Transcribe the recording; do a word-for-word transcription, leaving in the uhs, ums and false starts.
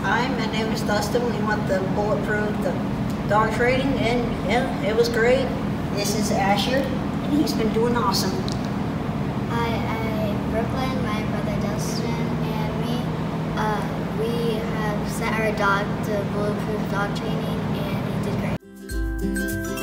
Hi, my name is Dustin. We went to Bulletproof Dog Training, and yeah, it was great. This is Asher, and he's been doing awesome. Hi, I'm Brooklyn, my brother Dustin, and me. Uh, we have sent our dog to Bulletproof Dog Training, and he did great.